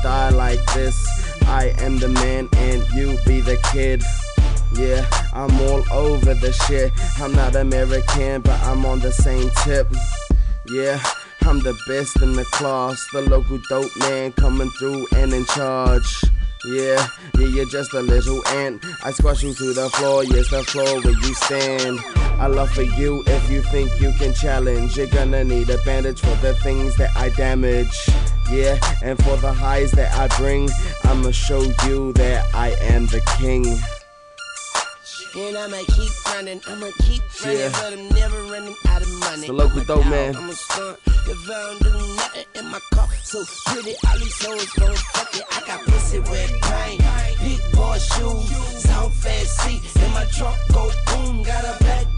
style like this. I am the man and you be the kid. Yeah, I'm all over the shit. I'm not American, but I'm on the same tip. Yeah, I'm the best in the class, the local dope man coming through and in charge. Yeah, you're just a little ant. I squash you to the floor, yes, the floor where you stand. I love for you if you think you can challenge. You're gonna need a bandage for the things that I damage. Yeah, and for the highs that I bring, I'ma show you that I am the king. And I'ma keep running, Yeah. but I'm never running out of money. It's the local dope man. I'm a stunt, if I don't do nothing in my car, so pretty, all these hoes gon' fuck it. I got pussy with pain, big boy shoes, sound fast seat, in my trunk go boom, got a black